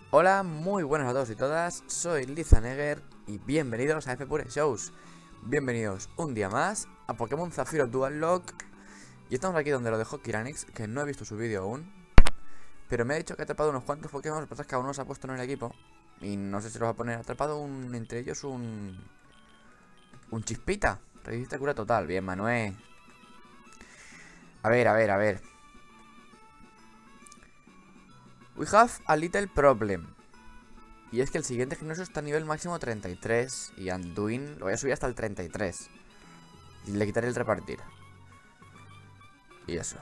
Hola, muy buenas a todos y todas, soy Lizanegger y bienvenidos a FPure Shows. Bienvenidos un día más a Pokémon Zafiro Dual Lock. Y estamos aquí donde lo dejó Kiranix, que no he visto su vídeo aún, pero me ha dicho que ha atrapado unos cuantos Pokémon, lo que pasa es que aún no se ha puesto en el equipo. Y no sé si los va a poner, ha atrapado entre ellos un Chispita. Resiste cura total, bien Manuel. A ver. We have a little problem. Y es que el siguiente gimnasio está a nivel máximo 33 y Anduin lo voy a subir hasta el 33. Y le quitaré el repartir. Y eso.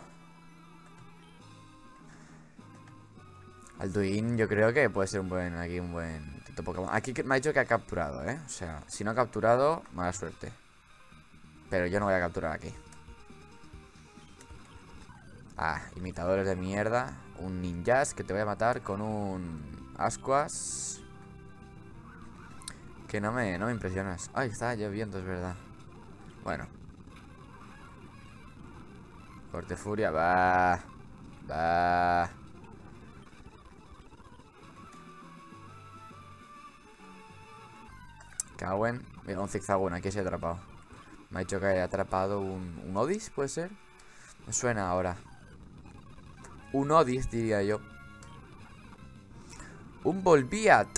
Alduin yo creo que puede ser un buen Tito Pokémon. Aquí me ha dicho que ha capturado, ¿eh? O sea, si no ha capturado, mala suerte. Pero yo no voy a capturar aquí. Ah, imitadores de mierda. Un ninjas que te voy a matar con un Ascuas. Que no me impresionas. Ay, está lloviendo, es verdad. Bueno. Corte furia, va. Cagüen. Mira, un zigzagún, aquí se ha atrapado. Me ha dicho que haya atrapado un Odis, ¿puede ser? Me suena ahora. Un Odis, diría yo. Un Volviat.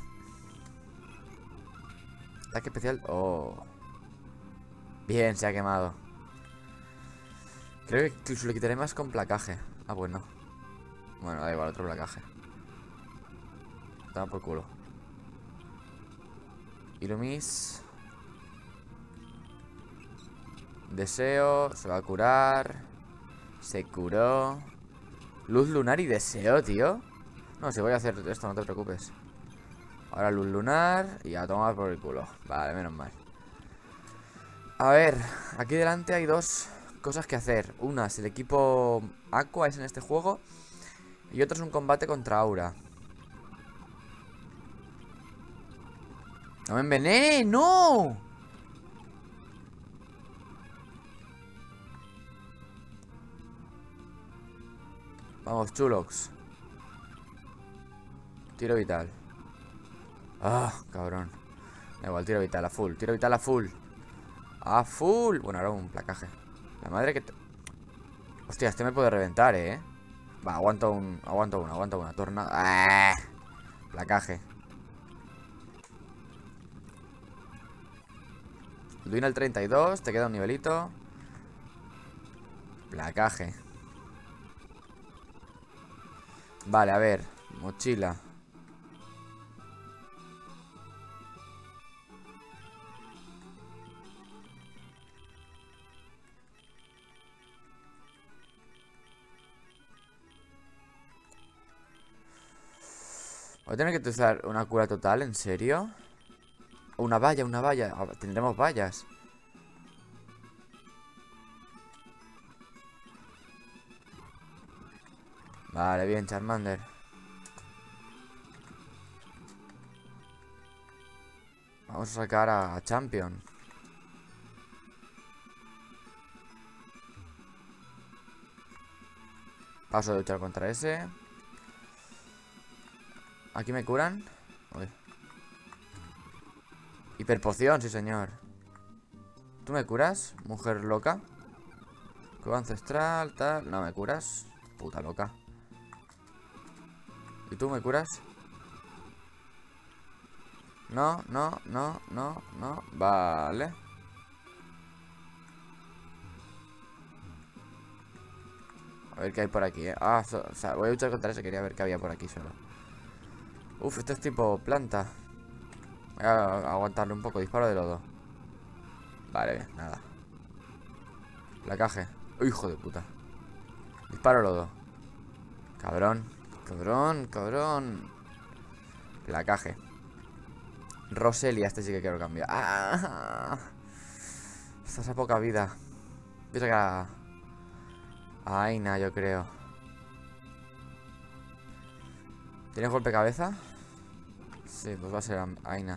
Ataque especial. Oh. Bien, se ha quemado. Creo que incluso le quitaré más con placaje. Ah, bueno. Bueno, da igual, otro placaje. Toma por culo. Ilumis. Deseo. Se va a curar. Se curó. Luz lunar y deseo, tío. No, si voy a hacer esto, no te preocupes. Ahora luz lunar y a tomar por el culo. Vale, menos mal. A ver, aquí delante hay dos cosas que hacer. Una es el equipo Aqua es en este juego. Y otro es un combate contra Aura. ¡No me envenené! ¡No! Vamos, Chulox. Tiro vital. Ah, cabrón. Da igual, tiro vital a full. Tiro vital a full. A full. Bueno, ahora un placaje. La madre que te... Hostia, este me puede reventar, Va, aguanto una. Tornado. ¡Ah! Placaje. Duin al 32, te queda un nivelito. Placaje. Vale, a ver. Mochila. Voy a tener que utilizar una cura total, ¿en serio? Una valla. Tendremos vallas. Vale, bien, Charmander. Vamos a sacar a Champion. Paso de luchar contra ese. Aquí me curan. Uy. Hiperpoción, sí señor. ¿Tú me curas? Mujer loca. Cueva ancestral, tal. No me curas. Puta loca. ¿Y tú me curas? No. Vale. A ver qué hay por aquí, Ah, o sea, voy a luchar contra ese. Quería ver qué había por aquí solo. Uf, este es tipo planta. Voy a aguantarle un poco. Disparo de lodo. Vale, bien, nada. Placaje. Oh, hijo de puta. Disparo lodo. Cabrón. Placaje. Roselia, este sí que quiero cambiar. ¡Ah! Estás a poca vida. Voy a sacar a Aina, yo creo. ¿Tienes golpe cabeza? Sí, pues va a ser Aina.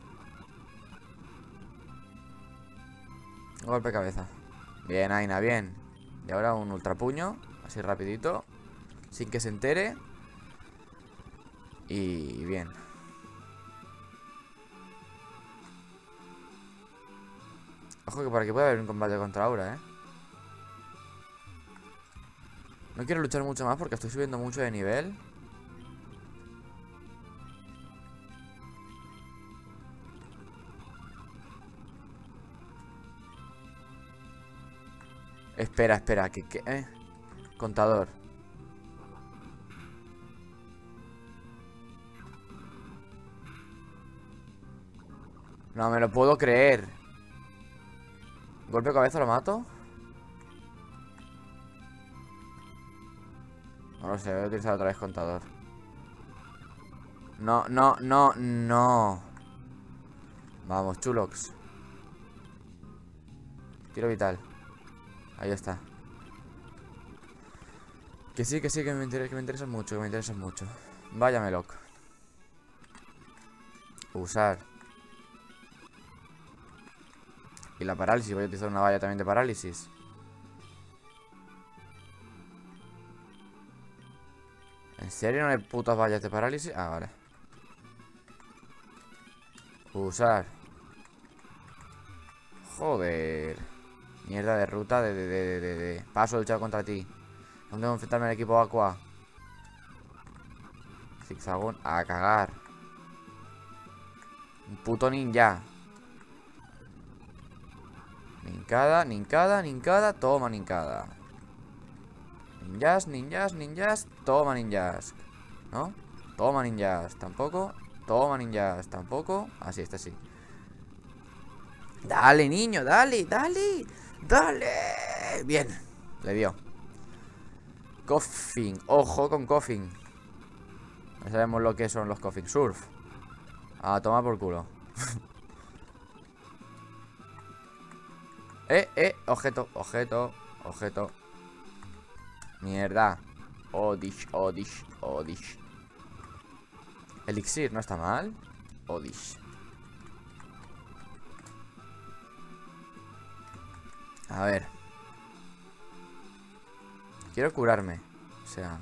Golpe cabeza. Bien, Aina, bien. Y ahora un ultrapuño. Así rapidito. Sin que se entere. Y bien. Ojo que por aquí puede haber un combate contra Aura, ¿eh? No quiero luchar mucho más porque estoy subiendo mucho de nivel. Espera, contador. No me lo puedo creer. Golpe de cabeza, lo mato. No lo sé, voy a utilizar otra vez contador. No, no, no, no. Vamos, Chulox. Tiro vital. Ahí está. Que sí, que me interesa mucho, Vaya Meloc. Usar. Y la parálisis, voy a utilizar una valla también de parálisis. ¿En serio no hay putas vallas de parálisis? Ah, vale. Usar. Joder. Mierda de ruta de paso a luchar contra ti. ¿Dónde voy a enfrentarme al equipo Aqua? Zigzagón. A cagar. Un puto ninja. Ninkada. Toma ninkada. Ninjas. Toma ninjas. ¿No? Toma ninjas. Tampoco. Toma ninjas. Tampoco. Así, está así. Dale, niño. Dale. Bien. Le dio. Coffin. Ojo con Coffin. No sabemos lo que son los Coffin. Surf. A tomar por culo. Objeto. Mierda. Odish. Elixir, no está mal. Odish. A ver. Quiero curarme. O sea.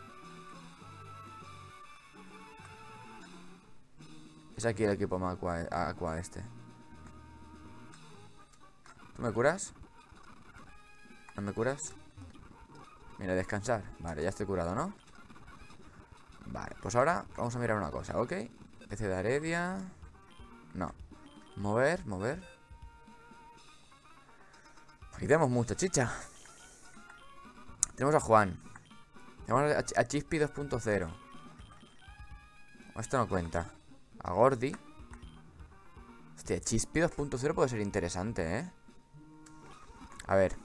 Es aquí el equipo Aqua este. ¿Tú me curas? ¿No me curas? Mira, descansar. Vale, ya estoy curado, ¿no? Vale, pues ahora vamos a mirar una cosa, ¿ok? PC de Aredia. No. Mover. Aquí tenemos mucha chicha. Tenemos a Juan. Tenemos a Chispy 2.0. Esto no cuenta. A Gordy. Hostia, Chispy 2.0 puede ser interesante, ¿eh? A ver.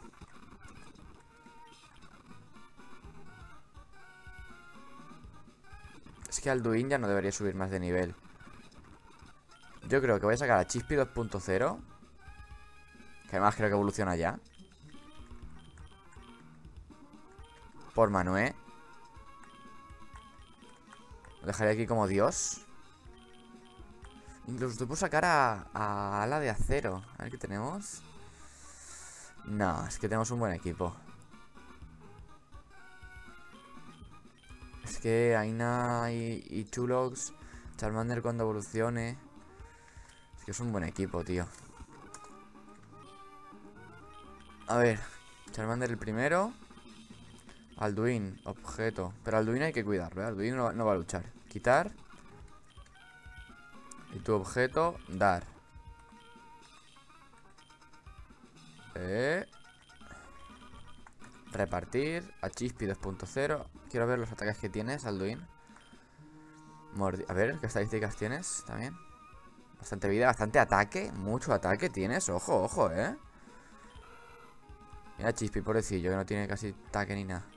Es que Alduin ya no debería subir más de nivel. Yo creo que voy a sacar a Chispy 2.0. Que además creo que evoluciona ya. Por Manué. Lo dejaré aquí como Dios. Incluso te puedo sacar a Ala de Acero. A ver qué tenemos. No, es que tenemos un buen equipo. Es que Aina y Chulox, Charmander cuando evolucione. Es que es un buen equipo, tío. A ver, Charmander el primero. Alduin, objeto. Pero Alduin hay que cuidarlo, ¿eh? Alduin no va a luchar. Quitar. Y tu objeto, dar. Repartir. A Chispy 2.0. Quiero ver los ataques que tienes, Alduin. A ver, ¿qué estadísticas tienes? También. Bastante vida, bastante ataque. Mucho ataque tienes. Ojo, Mira Chispy, pobrecillo, que no tiene casi ataque ni nada.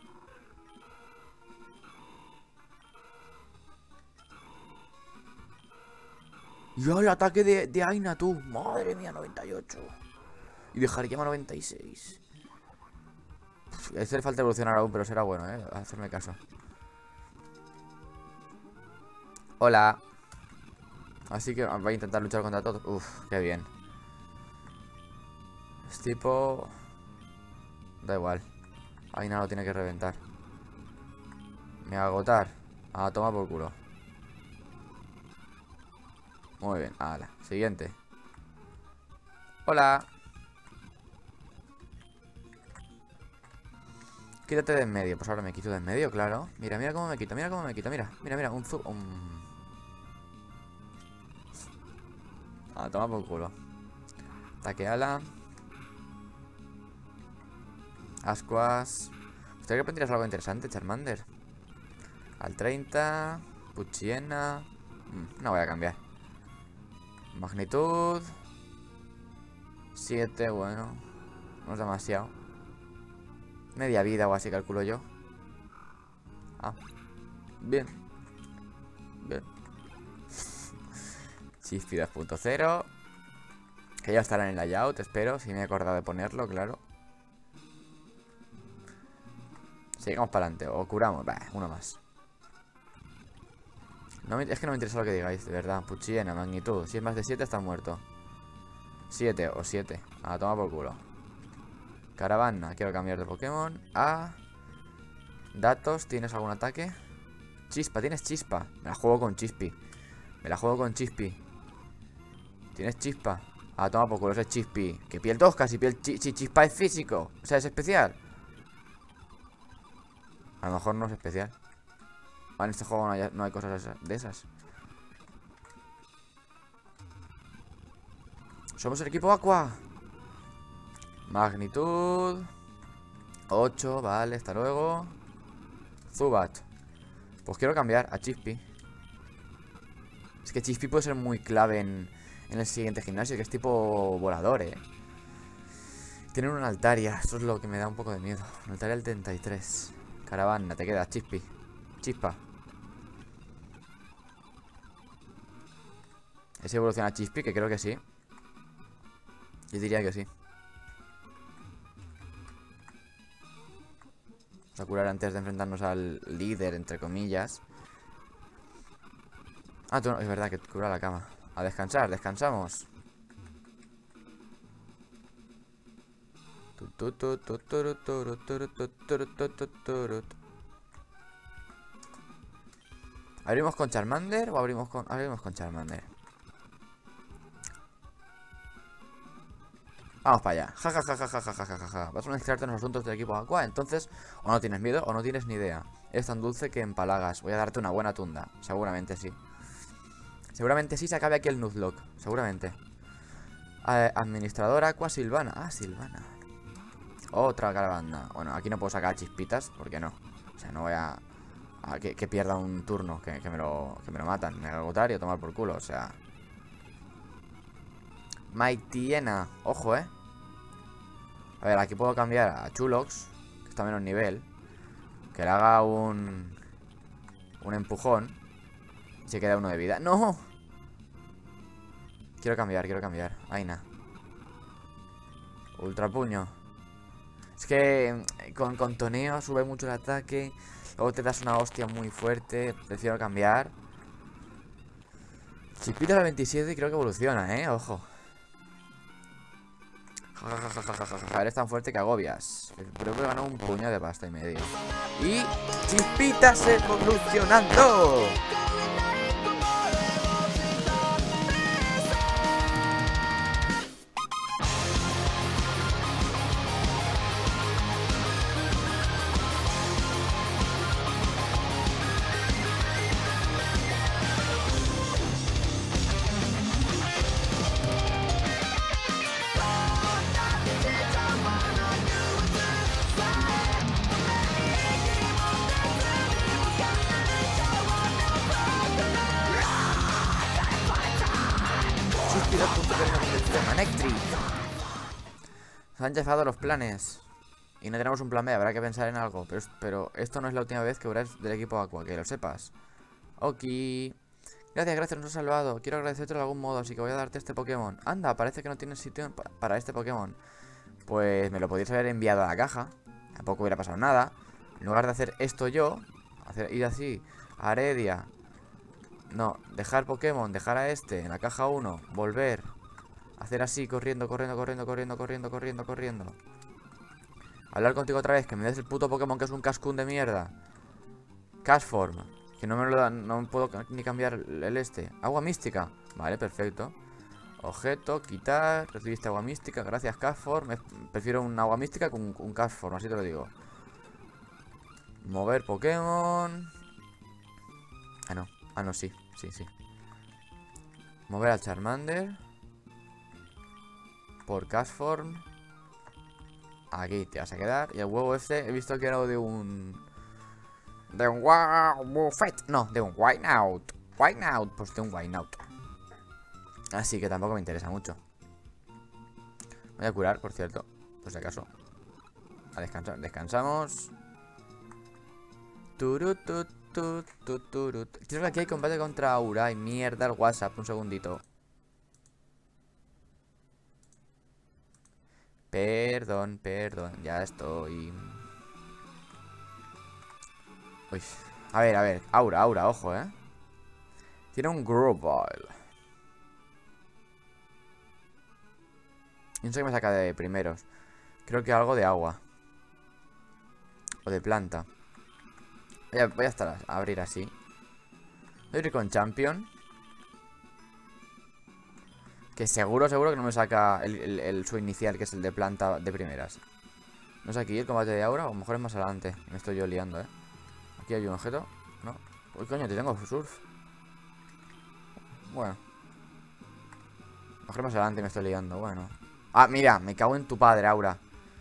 Y el ataque de Aina, tú. Madre mía, 98. Y dejar llama 96. Hace falta evolucionar aún, pero será bueno, hacerme caso. Hola. Así que voy a intentar luchar contra todos. Uf, qué bien. Es tipo... Da igual. Aina lo tiene que reventar. Me va a agotar. A tomar por culo. Muy bien, hala, siguiente. Hola. Quítate de en medio. Pues ahora me quito de en medio, claro. Mira, mira cómo me quito, mira cómo me quito. Mira, mira, mira, Ah, toma por culo. Ataque ala. Ascuas. ¿Usted que aprenderías algo interesante, Charmander? Al 30. Puchiena. No voy a cambiar. Magnitud 7, bueno. No es demasiado. Media vida o así calculo yo. Ah, bien. Bien. Chispy 2.0. Que ya estará en el layout, espero. Si me he acordado de ponerlo, claro. Sigamos para adelante. O curamos. Bah, uno más. Es que no me interesa lo que digáis, de verdad. Puchiena, magnitud. Si es más de 7 está muerto. 7 o 7. Ah, toma por culo. Caravana, quiero cambiar de Pokémon a... Datos, ¿tienes algún ataque? Chispa, ¿tienes chispa? Me la juego con Chispy. Me la juego con Chispy. ¿Tienes chispa? Ah, toma por culo, ese es Chispy. Que piel tosca, si piel chispa es físico. O sea, es especial. A lo mejor no es especial. En este juego no hay cosas de esas. Somos el equipo Aqua. Magnitud 8, vale, hasta luego. Zubat. Pues quiero cambiar a Chispy. Es que Chispy puede ser muy clave en el siguiente gimnasio, que es tipo volador, Tienen una Altaria, eso es lo que me da un poco de miedo. Una Altaria al 33. Caravana, te queda Chispy. Chispa. ¿Es evolución a Chispy? Que creo que sí. Yo diría que sí. Vamos a curar antes de enfrentarnos al líder, entre comillas. Ah, tú no, es verdad que cura la cama. A descansar, descansamos. ¿Abrimos con Charmander o abrimos con Charmander? Vamos para allá. Ja, ja, ja, ja, ja, ja, ja, ja, ja. Vas a mezclarte en los asuntos del equipo Aqua. Entonces, o no tienes miedo o no tienes ni idea. Es tan dulce que empalagas. Voy a darte una buena tunda. Seguramente sí. Seguramente sí se acabe aquí el Nuzlocke. Seguramente. Administrador Aqua Silvana. Ah, Silvana. Otra caravana. Bueno, aquí no puedo sacar chispitas. ¿Por qué no? O sea, no voy a que pierda un turno. Que me lo matan. Mega Gotario, tomar por culo. O sea... Mightyena. Ojo, A ver, aquí puedo cambiar a Chulox, que está a menos nivel. Que le haga un empujón. Y se queda uno de vida. ¡No! Quiero cambiar. Aina. Ultra puño. Es que con toneo sube mucho el ataque. Luego te das una hostia muy fuerte. Prefiero cambiar. Chispita la 27 y creo que evoluciona, ojo. Eres tan fuerte que agobias. Creo que ganó un puño de pasta y medio. Y Chispitas evolucionando. Manectric. Se han chafado los planes. Y no tenemos un plan B, habrá que pensar en algo. Pero esto no es la última vez que eres del equipo Aqua, que lo sepas. Ok. Gracias, nos has salvado. Quiero agradecerte de algún modo, así que voy a darte este Pokémon. Anda, parece que no tienes sitio para este Pokémon. Pues me lo podrías haber enviado a la caja. Tampoco hubiera pasado nada. En lugar de hacer esto yo, ir así, a Aredia. No, dejar Pokémon, dejar a este en la caja 1, volver. Hacer así, corriendo. Hablar contigo otra vez, que me des el puto Pokémon que es un Cascoon de mierda. Cashform. Que no me lo dan, no puedo ni cambiar el este. Agua mística. Vale, perfecto. Objeto, quitar. Recibiste agua mística. Gracias, Cashform. Prefiero un agua mística con un Cashform, así te lo digo. Mover Pokémon. Ah, no. Ah, no, sí. Sí. Mover al Charmander. Por Cashform. Aquí te vas a quedar. Y el huevo este he visto que era de un... De un Wobbuffet. No, de un Whiteout. Whiteout, pues de un Whiteout. Así que tampoco me interesa mucho. Voy a curar, por cierto, por si acaso. A descansar, descansamos. Creo que aquí hay combate contra Aurai. Mierda, el WhatsApp, un segundito. Perdón, ya estoy. Uy. A ver, Aura, ojo, Tiene un Grovyle. Y no sé qué me saca de primeros. Creo que algo de agua. O de planta. Voy a estar a abrir así. Voy a ir con Champion. Que seguro que no me saca su inicial, que es el de planta de primeras. ¿No es aquí el combate de Aura? O a lo mejor es más adelante. Me estoy yo liando, Aquí hay un objeto. No. Uy, coño, te tengo surf. Bueno. A lo mejor más adelante me estoy liando, bueno. Ah, mira, me cago en tu padre, Aura.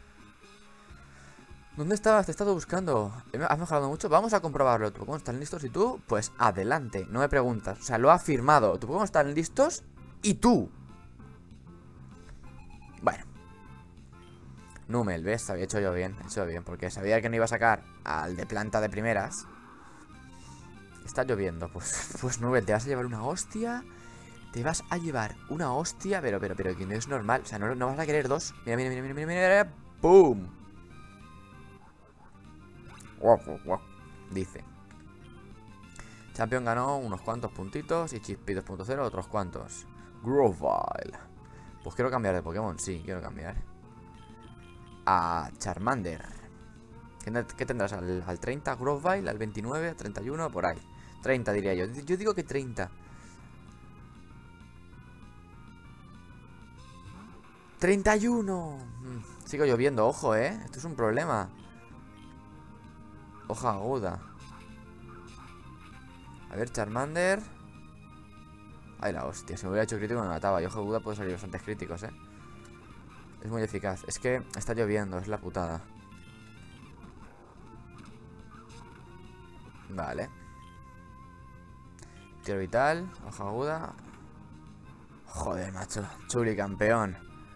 ¿Dónde estabas? Te he estado buscando. ¿Has mejorado mucho? Vamos a comprobarlo. ¿Tu Pokémon están listos? ¿Y tú? Pues adelante, no me preguntas. O sea, lo ha afirmado. ¿Tu Pokémon están listos? ¿Y tú? Bueno. Numel, ¿ves? Había hecho yo bien. He hecho bien, porque sabía que no iba a sacar al de planta de primeras. Está lloviendo. Pues Numel, te vas a llevar una hostia. Te vas a llevar una hostia, pero que no es normal. O sea, no vas a querer dos. Mira. ¡Pum! Wow. Dice. Champion ganó unos cuantos puntitos. Y Chispy 2.0 otros cuantos. Grovyle. Pues quiero cambiar de Pokémon. Sí, quiero cambiar. A Charmander. ¿Qué tendrás? ¿Al 30 Grovyle? ¿Al 29? ¿Al 31? Por ahí. 30 diría yo. Yo digo que 30. 31. Sigo lloviendo, ojo, Esto es un problema. Hoja aguda. A ver, Charmander. Ay, la hostia, si me hubiera hecho crítico me mataba. Y hoja aguda puede salir bastantes críticos, Es muy eficaz. Es que está lloviendo, es la putada. Vale. Tiro vital, hoja aguda. Joder, macho. Chuli campeón.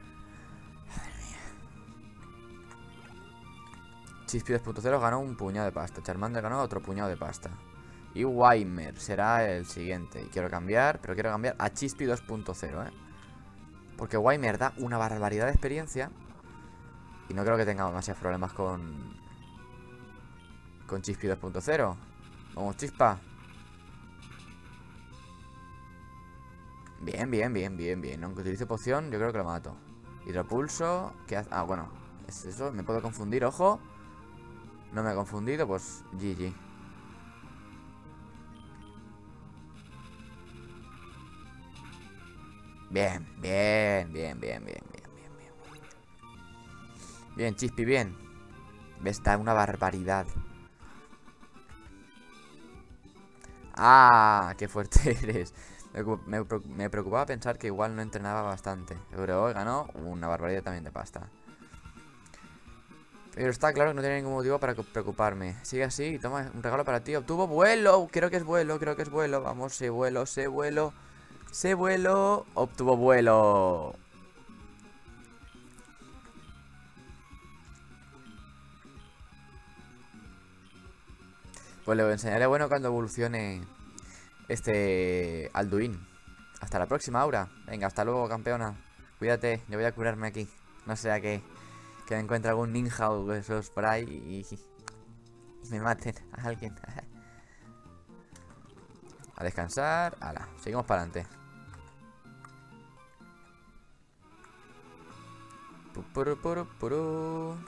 Chispy 2.0 ganó un puñado de pasta. Charmander ganó otro puñado de pasta. Y Waymer será el siguiente. Y quiero cambiar, pero quiero cambiar a Chispy 2.0, Porque Waymer da una barbaridad de experiencia. Y no creo que tenga demasiados problemas con Chispy 2.0. Vamos, Chispa. Bien. Aunque utilice poción, yo creo que lo mato. Hidropulso. ¿Qué hace? Ah, bueno. Es eso, me puedo confundir, ojo. No me he confundido, pues GG. Bien. Bien, Chispy, bien. Ves, da una barbaridad. Ah, qué fuerte eres. Me preocupaba pensar que igual no entrenaba bastante. Pero hoy ganó una barbaridad también de pasta. Pero está claro que no tiene ningún motivo para preocuparme. Sigue así y toma un regalo para ti. Obtuvo vuelo. Creo que es vuelo. Vamos, sé vuelo. Obtuvo vuelo. Pues le enseñaré bueno cuando evolucione Alduin. Hasta la próxima, Aura. Venga, hasta luego, campeona. Cuídate, yo voy a curarme aquí. No sea que me encuentre algún ninja o esos por ahí y me maten a alguien. A descansar. Hala, seguimos para adelante.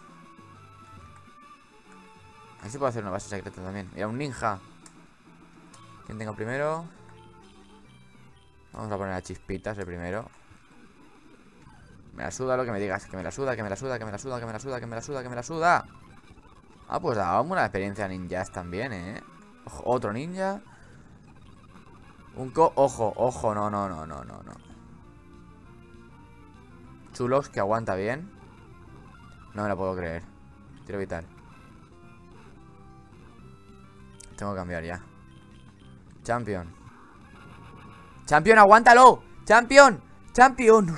A ver si puedo hacer una base secreta también. Mira, un ninja. ¿Quién tengo primero? Vamos a poner a Chispitas el primero. Me la suda lo que me digas. Que me la suda, que me la suda, que me la suda, que me la suda, que me la suda, que me la suda. Ah, pues dábamos una experiencia ninjas también, Ojo, otro ninja. Ojo, ojo, no, no, no, no, no, no. Chulos, que aguanta bien. No me lo puedo creer. Tiro vital. Tengo que cambiar ya. Champion. Champion, aguántalo. Champion. Champion.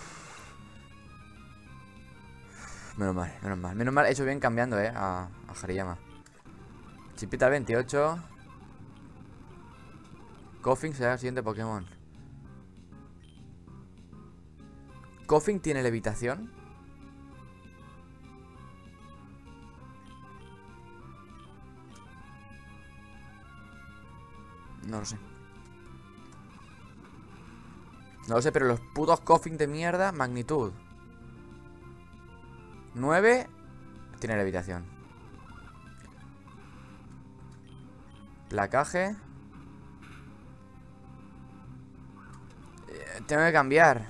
Menos mal, menos mal. Menos mal, he hecho bien cambiando, a Hariyama. Chipita 28. Koffing será el siguiente Pokémon. ¿Koffing tiene levitación? No lo sé. No lo sé, pero los putos Koffing de mierda, magnitud 9 tiene levitación. Placaje. Tengo que cambiar.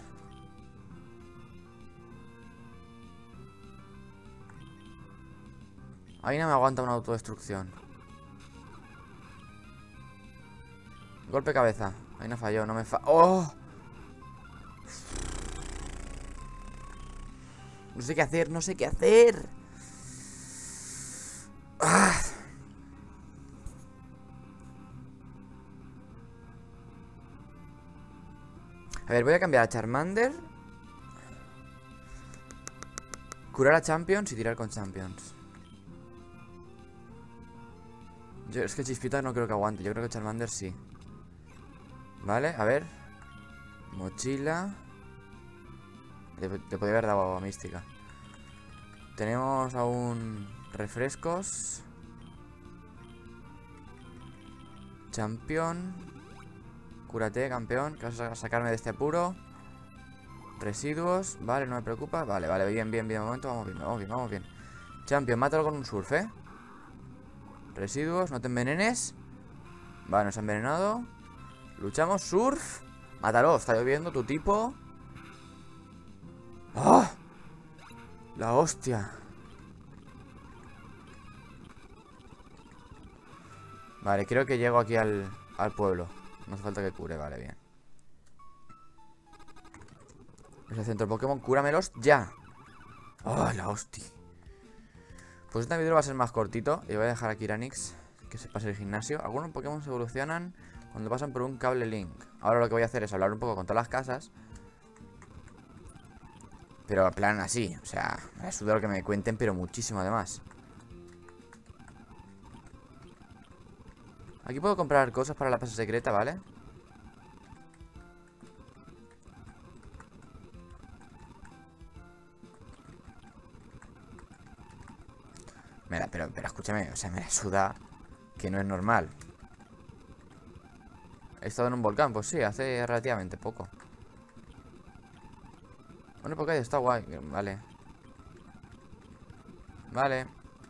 Ahí no me aguanta una autodestrucción. Golpe cabeza. Ahí no falló, no me ¡Oh! No sé qué hacer, no sé qué hacer. ¡Ah! A ver, voy a cambiar a Charmander. Curar a Champions y tirar con Champions. Es que Chispita no creo que aguante. Yo creo que Charmander sí. Vale, a ver. Mochila. Le podría haber dado mística. Tenemos aún refrescos. Champion. Cúrate, campeón, que vas a sacarme de este apuro. Residuos, vale, no me preocupa. Vale, vale, bien, bien, bien. De momento vamos bien, vamos bien, vamos bien. Champion, mátalo con un surf, Residuos, no te envenenes. Vale, nos ha envenenado. Luchamos, surf. Mátalo, está lloviendo tu tipo. ¡Oh! La hostia. Vale, creo que llego aquí al pueblo. No hace falta que cure, vale, bien. Ese centro Pokémon, cúramelos ya. ¡Oh, la hostia! Pues este vídeo va a ser más cortito. Y voy a dejar aquí a Nix que se pase el gimnasio. Algunos Pokémon se evolucionan cuando pasan por un cable link. Ahora lo que voy a hacer es hablar un poco con todas las casas. Pero en plan así, o sea, me suda lo que me cuenten, pero muchísimo además. Aquí puedo comprar cosas para la pasa secreta, ¿vale? Mira, pero escúchame, o sea, me la suda que no es normal. ¿He estado en un volcán? Pues sí, hace relativamente poco. Bueno, porque está guay, vale. Vale.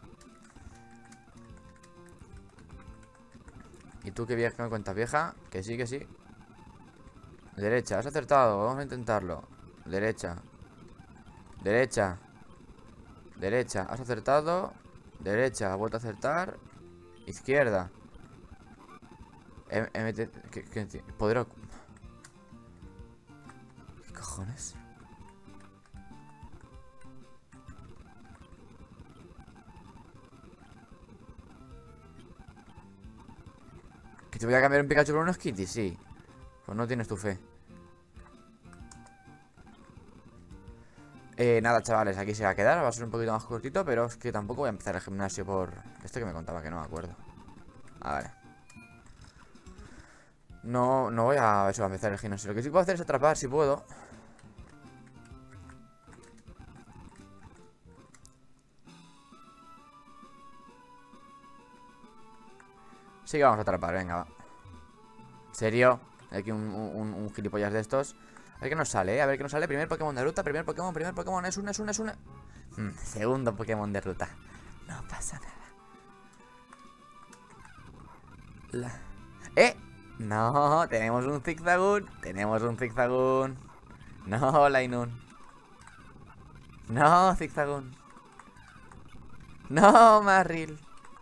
¿Y tú qué vieja me cuentas, vieja? Que sí, que sí. Derecha, has acertado, vamos a intentarlo. Derecha. Derecha. Derecha, has acertado. Derecha, ha vuelto a acertar. Izquierda. ¿Qué poder? ¿Qué cojones? ¿Que te voy a cambiar un Pikachu por unos Kitty? Sí. Pues no tienes tu fe. Nada, chavales, aquí se va a quedar. Va a ser un poquito más cortito, pero es que tampoco voy a empezar el gimnasio por... Esto que me contaba, que no me acuerdo. Vale. No voy a empezar el gimnasio. Lo que sí puedo hacer es atrapar, si puedo. Sí que vamos a atrapar, venga, va. ¿En serio? Hay aquí un gilipollas de estos. A ver qué nos sale, a ver qué nos sale. Primer Pokémon de ruta, primer Pokémon. Es una. Segundo Pokémon de ruta. No pasa nada. No, tenemos un zigzagún. Tenemos un zigzagún. No, Lainun. No, zigzagún. No, Marril.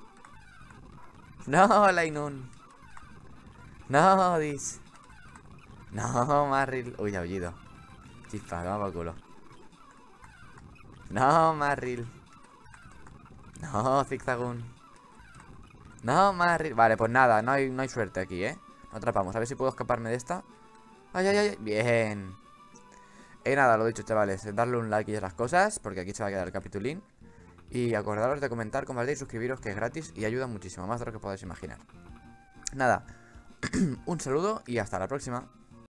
No, Lainun. No, Dis. No, Marril. Uy, aullido. Chispa, toma por culo. No, Marril. No, zigzagún. No, Marril. Vale, pues nada, no hay suerte aquí, ¿eh? No atrapamos. A ver si puedo escaparme de esta. Ay, ay, ay. Bien. Nada, lo dicho, chavales. Darle un like y esas cosas, porque aquí se va a quedar el capitulín. Y acordaros de comentar, compartir y suscribiros, que es gratis y ayuda muchísimo, más de lo que podáis imaginar. Nada, un saludo y hasta la próxima.